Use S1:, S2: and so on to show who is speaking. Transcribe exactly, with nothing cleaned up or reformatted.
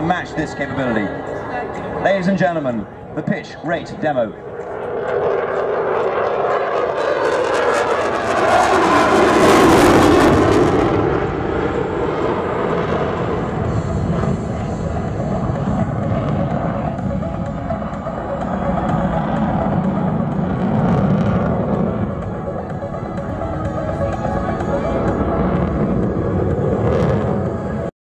S1: match this capability. Ladies and gentlemen, the pitch rate demo.